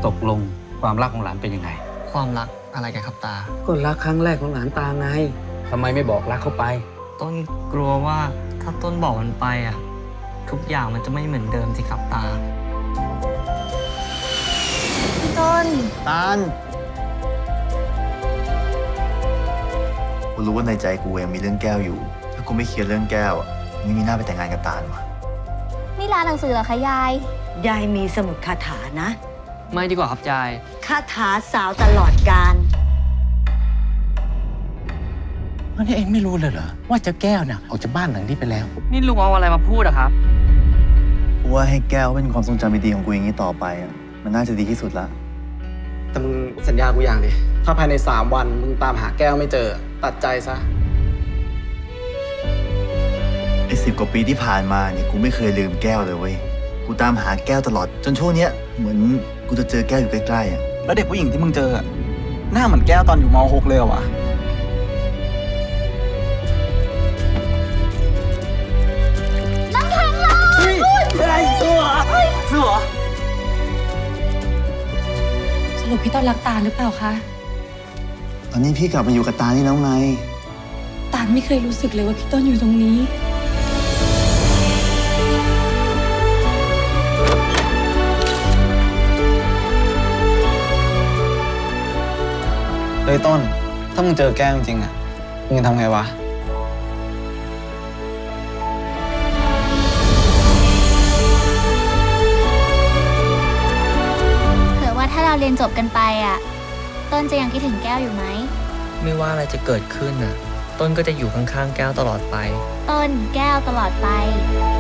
ตกลงความรักของหลานเป็นยังไงความรักอะไรกันครับตาก็รักครั้งแรกของหลานตาไงทำไมไม่บอกรักเขาไปต้นกลัวว่าถ้าต้นบอกมันไปอ่ะทุกอย่างมันจะไม่เหมือนเดิมสิครับตาพี่ต้นตาลกูรู้ว่าในใจกูยังมีเรื่องแก้วอยู่ถ้ากูไม่เคลียร์เรื่องแก้วไม่มีหน้าไปแต่งงานกับตาลวะนี่ร้านหนังสือเหรอคะยายยายมีสมุดคาถานะไม่ดีกว่าครับยายคาถาสาวตลอดกาลนี่เองไม่รู้เลยเหรอว่าเจ้าแก้วน่ะออกจากบ้านหลังนี้ไปแล้วนี่ลุงเอาอะไรมาพูดอะครับกูว่าให้แก้วเป็นความทรงจำดีๆของกูอย่างนี้ต่อไปมันน่าจะดีที่สุดละแต่มึงสัญญากูอย่างดิถ้าภายใน3 วันมึงตามหาแก้วไม่เจอตัดใจซะไอ้10 กว่าปีที่ผ่านมาเนี่ยกูไม่เคยลืมแก้วเลยเว้ยกูตามหาแก้วตลอดจนช่วงเนี้ยเหมือนกูจะเจอแก้วอยู่ใกล้ๆแล้วเด็กผู้หญิงที่มึงเจอหน้าเหมือนแก้วตอนอยู่ม.6 เลยเหรอวะน้ำแข็งร้อนอะไรตัวสรุปพี่ต้นรักตาลหรือเปล่าคะตอนนี้พี่กลับมาอยู่กับตานี่แล้วไงตาลไม่เคยรู้สึกเลยว่าพี่ต้นอยู่ตรงนี้เฮ้ยต้นถ้ามึงเจอแก้วจริงๆอ่ะมึงจะทำไงวะเผื่อว่าถ้าเราเรียนจบกันไปอ่ะต้นจะยังคิดถึงแก้วอยู่ไหมไม่ว่าอะไรจะเกิดขึ้นน่ะต้นก็จะอยู่ข้างๆแก้วตลอดไปต้นแก้วตลอดไป